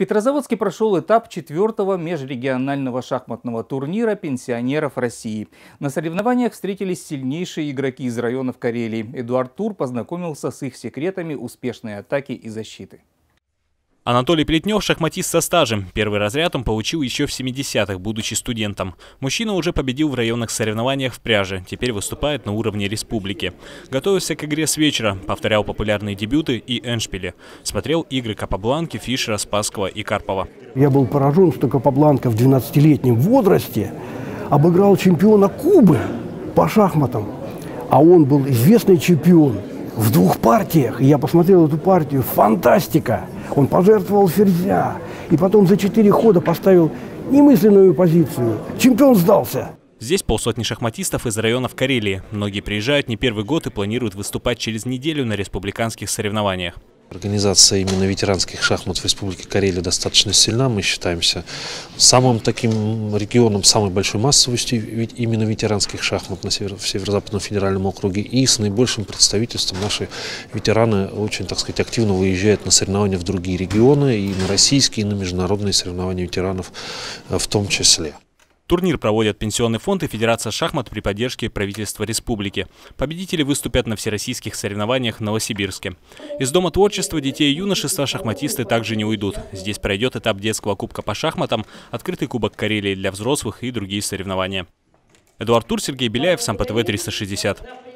Петрозаводске прошел этап 4-го межрегионального шахматного турнира пенсионеров России. На соревнованиях встретились сильнейшие игроки из районов Карелии. Эдуард Тур познакомился с их секретами успешной атаки и защиты. Анатолий Плетнев – шахматист со стажем. Первый разряд он получил еще в 70-х, будучи студентом. Мужчина уже победил в районных соревнованиях в пряже, теперь выступает на уровне республики. Готовился к игре с вечера, повторял популярные дебюты и эндшпили. Смотрел игры Капабланки, Фишера, Спасского и Карпова. Я был поражен, что Капабланка в 12-летнем возрасте обыграл чемпиона Кубы по шахматам. А он был известный чемпион в 2 партиях. И я посмотрел эту партию. Фантастика! Он пожертвовал ферзя. И потом за 4 хода поставил немысленную позицию. Чемпион сдался. Здесь полсотни шахматистов из районов Карелии. Многие приезжают не первый год и планируют выступать через неделю на республиканских соревнованиях. Организация именно ветеранских шахмат в Республике Карелия достаточно сильна. Мы считаемся самым таким регионом, самой большой массовостью именно ветеранских шахмат в Северо-Западном федеральном округе. И с наибольшим представительством наши ветераны очень, так сказать, активно выезжают на соревнования в другие регионы, и на российские, и на международные соревнования ветеранов в том числе. Турнир проводят Пенсионный фонд и Федерация шахмат при поддержке правительства республики. Победители выступят на всероссийских соревнованиях в Новосибирске. Из Дома творчества детей и юношества шахматисты также не уйдут. Здесь пройдет этап детского кубка по шахматам, открытый кубок Карелии для взрослых и другие соревнования. Эдуард Тур, Сергей Беляев, СамПТВ 360.